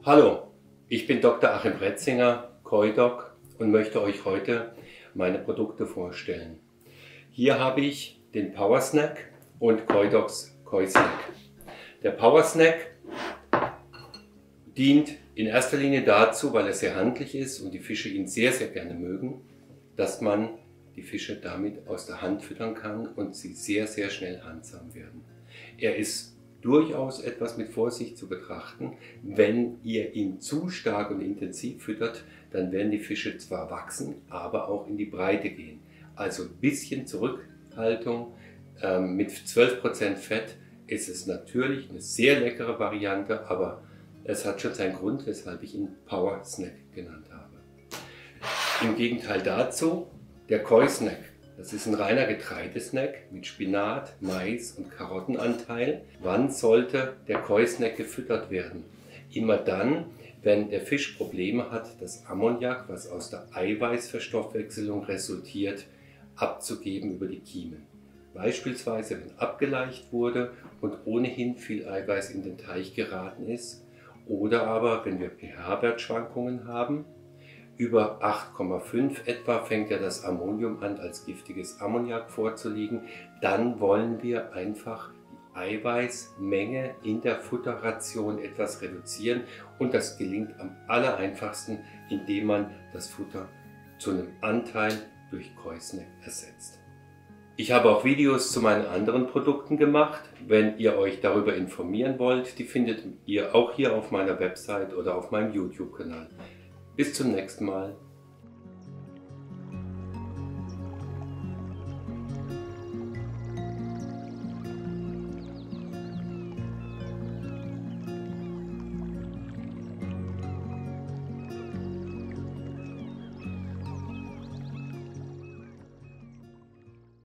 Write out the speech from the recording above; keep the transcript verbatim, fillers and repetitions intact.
Hallo, ich bin Doktor Achim Bretzinger, Koi-Doc, und möchte euch heute meine Produkte vorstellen. Hier habe ich den Power Snack und Koi-Docs Koi Snack. Der Power Snack dient in erster Linie dazu, weil er sehr handlich ist und die Fische ihn sehr, sehr gerne mögen, dass man die Fische damit aus der Hand füttern kann und sie sehr, sehr schnell handsam werden. Er ist durchaus etwas mit Vorsicht zu betrachten. Wenn ihr ihn zu stark und intensiv füttert, dann werden die Fische zwar wachsen, aber auch in die Breite gehen. Also ein bisschen Zurückhaltung. Ähm, mit zwölf Prozent Fett ist es natürlich eine sehr leckere Variante, aber es hat schon seinen Grund, weshalb ich ihn Power Snack genannt habe. Im Gegenteil dazu, der Koi Snack. Das ist ein reiner Getreidesnack mit Spinat, Mais und Karottenanteil. Wann sollte der Koi Snack gefüttert werden? Immer dann, wenn der Fisch Probleme hat, das Ammoniak, was aus der Eiweißverstoffwechselung resultiert, abzugeben über die Kiemen. Beispielsweise, wenn abgeleicht wurde und ohnehin viel Eiweiß in den Teich geraten ist, oder aber wenn wir pH-Wertschwankungen haben. Über acht Komma fünf etwa fängt ja das Ammonium an, als giftiges Ammoniak vorzuliegen. Dann wollen wir einfach die Eiweißmenge in der Futterration etwas reduzieren. Und das gelingt am allereinfachsten, indem man das Futter zu einem Anteil durch Koi Snack ersetzt. Ich habe auch Videos zu meinen anderen Produkten gemacht. Wenn ihr euch darüber informieren wollt, die findet ihr auch hier auf meiner Website oder auf meinem YouTube-Kanal. Bis zum nächsten Mal.